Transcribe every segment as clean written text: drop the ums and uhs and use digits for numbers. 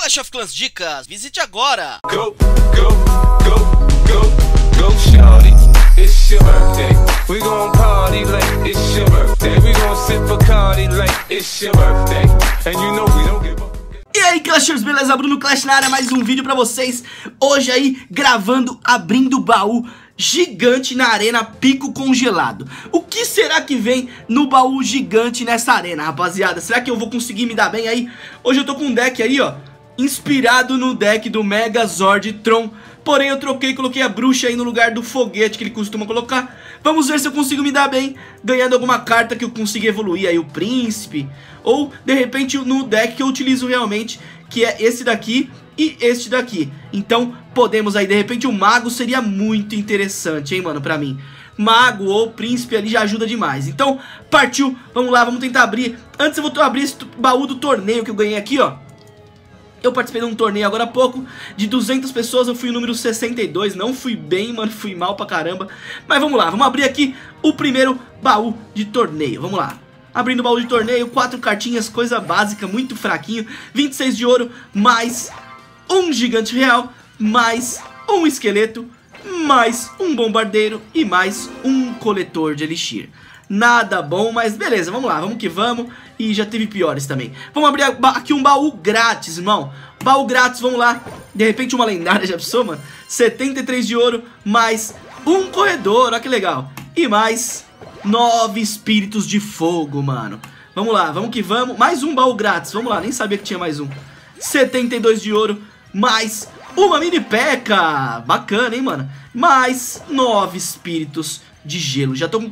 Clash of Clans Dicas, visite agora! Go, go, go, go, go, shawty, it's your birthday. We gon' party like it's your birthday. We gon' sip Bacardi like it's your birthday. And you know we don't give up. E aí, Clashers, beleza? Bruno Clash na área, mais um vídeo pra vocês. Hoje aí, gravando, abrindo o baú gigante na arena pico congelado. O que será que vem no baú gigante nessa arena, rapaziada? Será que eu vou conseguir me dar bem aí? Hoje eu tô com um deck aí, ó, inspirado no deck do Megazord Tron. Porém eu troquei e coloquei a bruxa aí no lugar do foguete que ele costuma colocar. Vamos ver se eu consigo me dar bem, ganhando alguma carta que eu consiga evoluir aí, o príncipe. Ou, de repente, no deck que eu utilizo realmente, que é esse daqui e este daqui. Então, podemos aí, de repente, o mago seria muito interessante, hein, mano, pra mim. Mago ou príncipe ali já ajuda demais. Então, partiu, vamos lá, vamos tentar abrir. Antes eu vou abrir esse baú do torneio que eu ganhei aqui, ó. Eu participei de um torneio agora há pouco, de 200 pessoas, eu fui o número 62, não fui bem, mano, fui mal pra caramba. Mas vamos lá, vamos abrir aqui o primeiro baú de torneio, vamos lá. Abrindo o baú de torneio, 4 cartinhas, coisa básica, muito fraquinho. 26 de ouro, mais um gigante real, mais um esqueleto, mais um bombardeiro e mais um coletor de elixir. Nada bom, mas beleza, vamos lá, vamos que vamos. E já teve piores também. Vamos abrir aqui um baú grátis, irmão. Baú grátis, vamos lá. De repente uma lendária, já pensou, mano? 73 de ouro, mais um corredor, olha que legal. E mais 9 espíritos de fogo, mano. Vamos lá, vamos que vamos. Mais um baú grátis, vamos lá, nem sabia que tinha mais um. 72 de ouro, mais uma mini P.E.K.K.A. Bacana, hein, mano? Mais 9 espíritos de gelo. Já tô com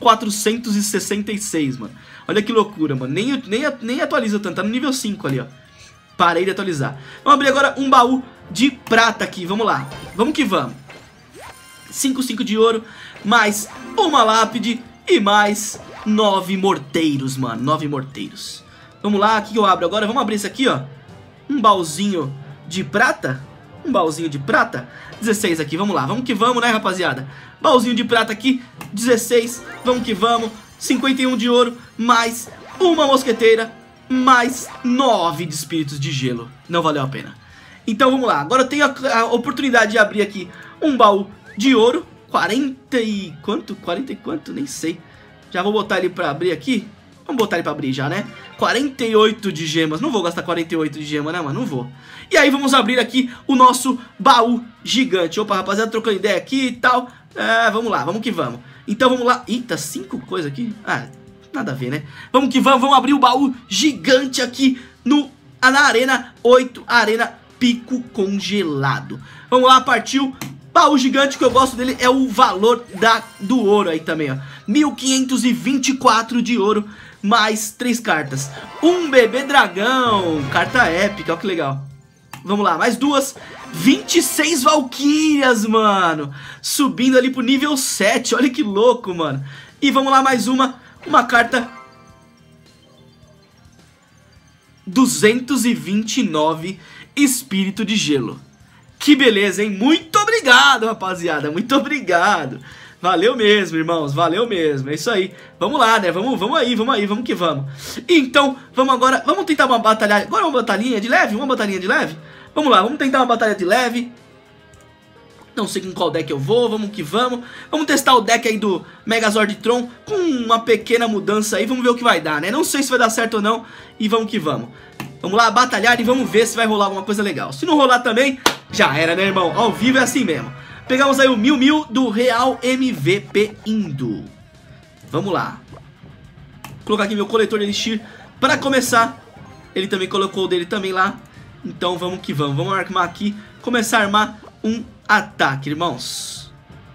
466, mano. Olha que loucura, mano. Nem atualiza tanto. Tá no nível 5 ali, ó. Parei de atualizar. Vamos abrir agora um baú de prata aqui. Vamos lá. Vamos que vamos. 5 de ouro. Mais uma lápide. E mais 9 morteiros, mano. 9 morteiros. Vamos lá. O que eu abro agora? Vamos abrir esse aqui, ó. Um baúzinho de prata. Um baúzinho de prata. 16 aqui. Vamos lá. Vamos que vamos, né, rapaziada? Baúzinho de prata aqui. 16. Vamos que vamos. 51 de ouro, mais uma mosqueteira, mais 9 de espíritos de gelo. Não valeu a pena. Então vamos lá, agora eu tenho a oportunidade de abrir aqui um baú de ouro. 40 e quanto? 40 e quanto? Nem sei. Já vou botar ele pra abrir aqui. Vamos botar ele pra abrir já, né? 48 de gemas. Não vou gastar 48 de gema, né, mano? Não vou. E aí vamos abrir aqui o nosso baú gigante. Opa, rapaziada, trocando ideia aqui e tal. Vamos lá, vamos que vamos. Então vamos lá. Eita, 5 coisas aqui. Ah, nada a ver, né? Vamos que vamos, vamos abrir o baú gigante aqui na Arena 8, Arena Pico Congelado. Vamos lá, partiu. Baú gigante, que eu gosto dele é o valor do ouro aí também, ó. 1524 de ouro, mais 3 cartas. Um bebê dragão, carta épica, ó que legal. Vamos lá, mais 2. 26 valquírias, mano. Subindo ali pro nível 7. Olha que louco, mano. E vamos lá, mais uma carta. 229 espírito de gelo. Que beleza, hein? Muito obrigado, rapaziada. Muito obrigado. Valeu mesmo, irmãos. Valeu mesmo. É isso aí. Vamos lá, né? Vamos aí, vamos que vamos. Então, vamos agora. Vamos tentar uma batalha. Agora uma batalhinha de leve? Uma batalhinha de leve? Vamos lá, vamos tentar uma batalha de leve. Não sei com qual deck eu vou, vamos que vamos. Vamos testar o deck aí do Megazord Tron com uma pequena mudança aí, vamos ver o que vai dar, né? Não sei se vai dar certo ou não, e vamos que vamos. Vamos lá, batalhar e vamos ver se vai rolar alguma coisa legal. Se não rolar também, já era, né, irmão? Ao vivo é assim mesmo. Pegamos aí o Mil do Real MVP Indo. Vamos lá. Vou colocar aqui meu coletor de elixir para começar. Ele também colocou o dele também lá. Então vamos que vamos, vamos armar aqui, começar a armar um ataque, irmãos.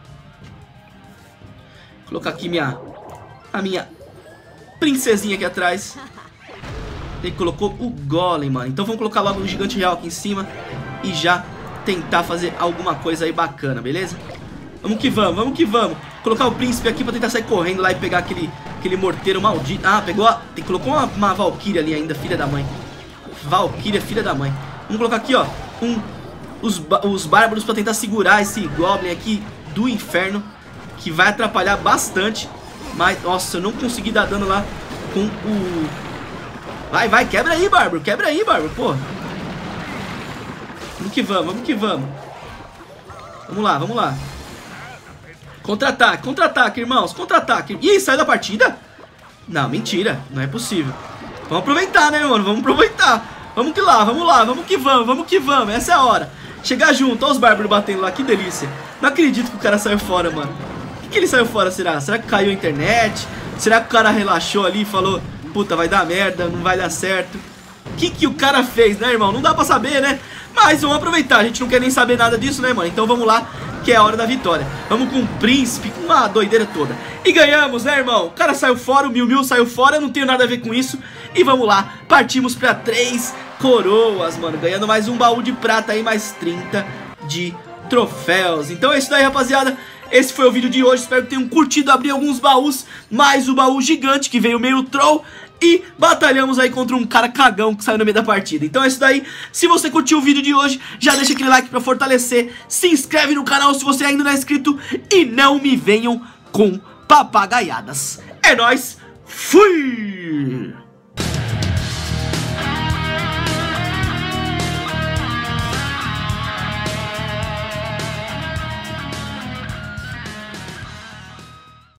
Vou colocar aqui a minha princesinha aqui atrás. Ele colocou o golem, mano. Então vamos colocar logo o gigante real aqui em cima e já tentar fazer alguma coisa aí bacana, beleza? Vamos que vamos, vamos que vamos. Colocar o príncipe aqui pra tentar sair correndo lá e pegar aquele morteiro maldito. Ah, colocou uma valquíria ali ainda, filha da mãe. Valkyria, filha da mãe. Vamos colocar aqui, ó, os bárbaros pra tentar segurar esse goblin aqui do inferno, que vai atrapalhar bastante. Mas, nossa, eu não consegui dar dano lá com o... Vai, quebra aí, bárbaro, pô. Vamos que vamos, vamos que vamos. Vamos lá, vamos lá. Contra-ataque, contra-ataque, irmãos. Contra-ataque. Ih, saiu da partida? Não, mentira. Não é possível. Vamos aproveitar, né, mano? Vamos aproveitar. Vamos que lá, vamos lá. Vamos que vamos, vamos que vamos. Essa é a hora. Chegar junto. Olha os bárbaros batendo lá. Que delícia. Não acredito que o cara saiu fora, mano. O que ele saiu fora, será? Será que caiu a internet? Será que o cara relaxou ali e falou: puta, vai dar merda, não vai dar certo? O que o cara fez, né, irmão? Não dá pra saber, né? Mas vamos aproveitar, a gente não quer nem saber nada disso, né, mano? Então vamos lá, que é a hora da vitória. Vamos com o príncipe, com uma doideira toda. E ganhamos, né, irmão? O cara saiu fora, o Miu saiu fora, eu não tenho nada a ver com isso. E vamos lá, partimos pra 3 coroas, mano. Ganhando mais um baú de prata aí, mais 30 de troféus. Então é isso daí, rapaziada. Esse foi o vídeo de hoje, espero que tenham curtido abrir alguns baús. Mais o baú gigante que veio meio troll. E batalhamos aí contra um cara cagão que saiu no meio da partida. Então é isso daí. Se você curtiu o vídeo de hoje, já deixa aquele like pra fortalecer. Se inscreve no canal se você ainda não é inscrito. E não me venham com papagaiadas. É nóis. Fui!